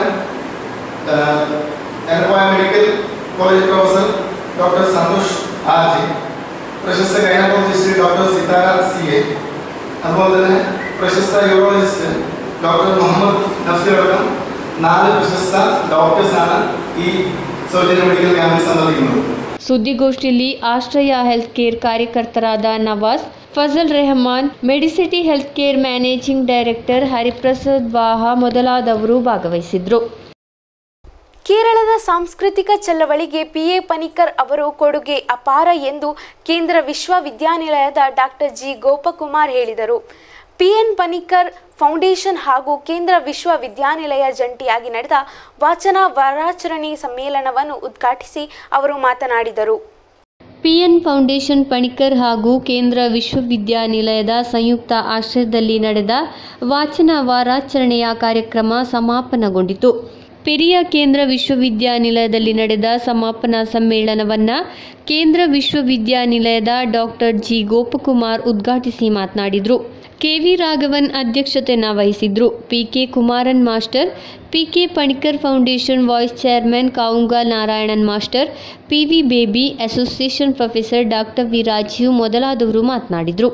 എരപ്പായ medical college professor doctor Santhosh R G, പ്രശസ്ത gynaecologist doctor Sithara C A, അതുപോലെ തന്നെ പ്രശസ്ത യൂറോളജിസ്റ്റ് ഡോക്ടർ മുഹമ്മദ് നഫ്സി അടക്കം നാല് പ്രശസ്ത ഡോക്ടേഴ്സാണ് ഈ സർജറി മെഡിക്കൽ ക്യാമ്പിൽ സംബന്ധിക്കുന്നത്. ಸುದ್ದಿಗೋಷ್ಠಿಯಲ್ಲಿ ಆಶ್ರಯ ಹೆಲ್ತ್ ಕೇರ್ ಕಾರ್ಯಕರ್ತರಾದ Nawaz, Fazal Rehman, Medicity health care managing director Hariprasad ವಾಹಾ ಮೊದಲಾದವರು ಭಾಗವಹಿಸಿದ್ರು. ಕೇರಳದ ಸಾಂಸ್ಕೃತಿಕ ಚಳವಳಿಗೆ ಪಿ ಎ ಪಣಿಕ್ಕರ್ ಅವರು ಕೊಡುಗೆ ಅಪಾರ ಎಂದು ಕೇಂದ್ರ ವಿಶ್ವವಿದ್ಯಾನಿಲಯದ ಡಾಕ್ಟರ್ ಜಿ ಗೋಪಕುಮಾರ್ ಹೇಳಿದರು. ಪಿ ಎನ್ ಪಣಿಕ್ಕರ್ ಫೌಂಡೇಶನ್ ಹಾಗೂ ಕೇಂದ್ರ ವಿಶ್ವವಿದ್ಯಾನಿಲಯ ಜಂಟಿಯಾಗಿ ನಡೆದ ವಾಚನ ವಾರಾಚರಣೆ ಸಮ್ಮೇಳನವನ್ನು ಉದ್ಘಾಟಿಸಿ ಅವರು ಮಾತನಾಡಿದರು. ಪಿಎನ್ ಫೌಂಡೇಶನ್ ಪಣಿಕ್ಕರ್ ಹಾಗೂ ಕೇಂದ್ರ ವಿಶ್ವವಿದ್ಯಾನಿಲಯದ ಸಂಯುಕ್ತ ಆಶ್ರಯದಲ್ಲಿ ನಡೆದ ವಾಚನ ವಾರಾಚರಣೆಯ ಕಾರ್ಯಕ್ರಮ ಸಮಾಪನಗೊಂಡಿತು. ಪೆರಿಯ ಕೇಂದ್ರ ವಿಶ್ವವಿದ್ಯಾನಿಲಯದಲ್ಲಿ ನಡೆದ ಸಮಾಪನಾ ಸಮ್ಮೇಳನವನ್ನು ಕೇಂದ್ರ ವಿಶ್ವವಿದ್ಯಾನಿಲಯದ ಡಾಕ್ಟರ್ ಜಿ ಗೋಪಕುಮಾರ್ ಉದ್ಘಾಟಿಸಿ ಮಾತನಾಡಿದರು. ಕೆವಿ ರಾಘವನ್ ಅಧ್ಯಕ್ಷತೆಯನ್ನು ವಹಿಸಿದ್ರು. PK Kumaran master, PK Panicker foundation vice chairman Kavungal Narayanan master, PV Baby, association professor doctor V Rajeev ಮೊದಲಾದವರು ಮಾತನಾಡಿದರು.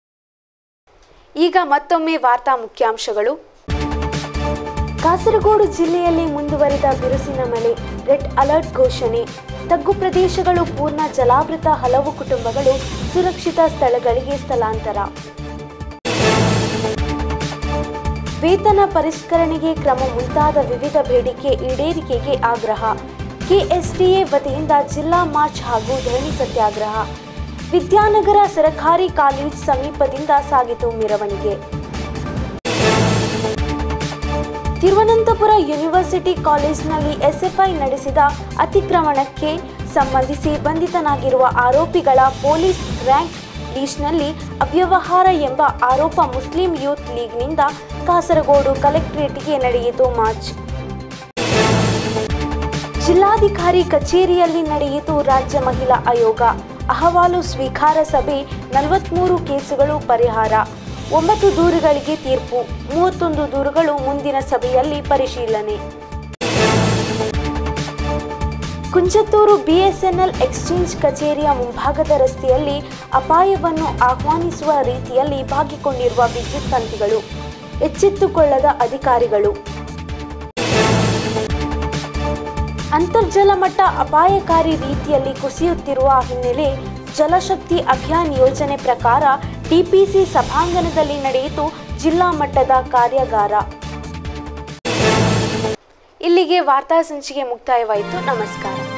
ಈಗ ಮತ್ತೊಮ್ಮೆ ವಾರ್ತಾ ಮುಖ್ಯಾಂಶಗಳು. ಕಾಸರಗೋಡು ಜಿಲ್ಲೆಯಲ್ಲಿ ಮುಂದುವರಿದ ಬಿರುಸಿನ ಮಳೆ, ರೆಡ್ ಅಲರ್ಟ್ ಘೋಷಣೆ. ತಗ್ಗು ಪ್ರದೇಶಗಳು ಪೂರ್ಣ ಜಲಾವೃತ, ಹಲವು ಕುಟುಂಬಗಳು ಸುರಕ್ಷಿತ ಸ್ಥಳಗಳಿಗೆ ಸ್ಥಳಾಂತರ. ವೇತನ ಪರಿಷ್ಕರಣೆಗೆ ಕ್ರಮ ಮುಂತಾದ ವಿವಿಧ ಬೇಡಿಕೆ ಈಡೇರಿಕೆಗೆ ಆಗ್ರಹ. ಕೆಎಸ್ಡಿಎ ವತಿಯಿಂದ ಜಿಲ್ಲಾ ಮಾರ್ಚ್ ಹಾಗೂ ಧರಣಿ ಸತ್ಯಾಗ್ರಹ. ವಿದ್ಯಾನಗರ ಸರಕಾರಿ ಕಾಲೇಜ್ ಸಮೀಪದಿಂದ ಸಾಗಿತು ಮೆರವಣಿಗೆ. ತಿರುವನಂತಪುರ ಯೂನಿವರ್ಸಿಟಿ ಕಾಲೇಜಿನಲ್ಲಿ ಎಸ್ಎಫ್ಐ ನಡೆಸಿದ ಅತಿಕ್ರಮಣಕ್ಕೆ ಸಂಬಂಧಿಸಿ ಬಂಧಿತನಾಗಿರುವ ಆರೋಪಿಗಳ ಪೊಲೀಸ್ ರ್ಯಾಂಕ್ ಲೀಸ್ಟ್ನಲ್ಲಿ ಅವ್ಯವಹಾರ ಎಂಬ ಆರೋಪ ಮುಸ್ಲಿಂ ಯೂತ್ ಲೀಗ್ನಿಂದ ಕಾಸರಗೋಡು ಕಲೆಕ್ಟರೇಟ್ಗೆ ನಡೆಯಿತು ಮಾರ್ಚ್. ಜಿಲ್ಲಾಧಿಕಾರಿ ಕಚೇರಿಯಲ್ಲಿ ನಡೆಯಿತು ರಾಜ್ಯ ಮಹಿಳಾ ಆಯೋಗ ಅಹವಾಲು ಸ್ವೀಕಾರ ಸಭೆ. ನಲವತ್ಮೂರು ಕೇಸುಗಳು ಪರಿಹಾರ, ಒಂಬತ್ತು ದೂರುಗಳಿಗೆ ತೀರ್ಪು, ಮೂವತ್ತೊಂದು ದೂರುಗಳು ಮುಂದಿನ ಸಭೆಯಲ್ಲಿ ಪರಿಶೀಲನೆ. ಕುಂಚತ್ತೂರು ಬಿಎಸ್ಎನ್ಎಲ್ ಎಕ್ಸ್ಚೇಂಜ್ ಕಚೇರಿಯ ಮುಂಭಾಗದ ರಸ್ತೆಯಲ್ಲಿ ಅಪಾಯವನ್ನು ಆಹ್ವಾನಿಸುವ ರೀತಿಯಲ್ಲಿ ಬಾಗಿಕೊಂಡಿರುವ ವಿದ್ಯುತ್ ತಂತಿಗಳು, ಎಚ್ಚೆತ್ತುಕೊಳ್ಳದ ಅಧಿಕಾರಿಗಳು. ಅಂತರ್ಜಲ ಮಟ್ಟ ಅಪಾಯಕಾರಿ ರೀತಿಯಲ್ಲಿ ಕುಸಿಯುತ್ತಿರುವ ಹಿನ್ನೆಲೆ ಜಲಶಕ್ತಿ ಅಭಿಯಾನ್ ಯೋಜನೆ ಪ್ರಕಾರ ಟಿಪಿಸಿ ಸಭಾಂಗಣದಲ್ಲಿ ನಡೆಯಿತು ಜಿಲ್ಲಾ ಮಟ್ಟದ ಕಾರ್ಯಾಗಾರ. ಇಲ್ಲಿಗೆ ವಾರ್ತಾ ಸಂಚಿಕೆ ಮುಕ್ತಾಯವಾಯಿತು. ನಮಸ್ಕಾರ.